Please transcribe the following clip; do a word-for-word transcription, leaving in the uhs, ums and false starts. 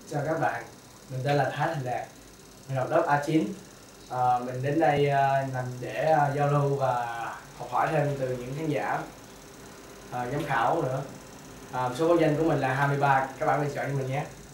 Chào các bạn, mình tên là Thái Thành Đạt, mình học lớp A chín. À, mình đến đây à, nằm để à, giao lưu và học hỏi thêm từ những khán giả, à, giám khảo nữa. À, số báo danh của mình là hai mươi ba, các bạn hãy chọn cho mình nhé.